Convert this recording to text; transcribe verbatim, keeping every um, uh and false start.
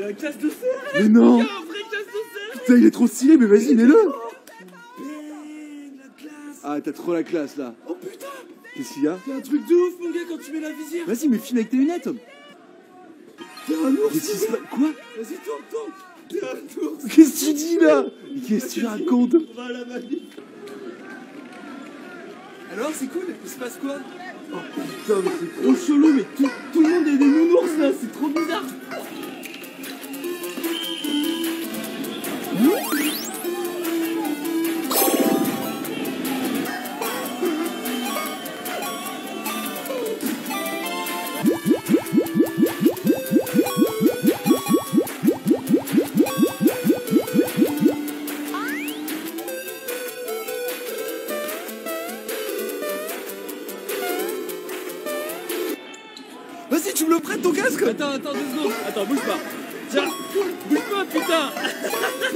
Y'a un casque de C R S. Mais non. Y'a un vrai casque de C R S. Putain, il est trop stylé, mais vas-y, mets-le. Bang, la classe. Ah, t'as trop la classe là. Oh putain. Qu'est-ce qu'il y a? T'es un truc de ouf, mon gars, quand tu mets la visière. Vas-y, mais filme avec tes lunettes. T'es un ours. Qu'est-ce qui se passe? Quoi? Vas-y, tourne, tourne. T'es un ours. Qu'est-ce que tu dis là? Qu'est-ce que tu racontes? On va à la manif. Alors, c'est cool? Il se passe quoi? Oh putain, mais c'est trop chelou, mais tout, tout le monde est des nounours là, c'est trop bizarre. Vas-y, tu me le prêtes ton casque? Attends, attends deux secondes. Attends, bouge pas. Tiens, bouge pas, putain.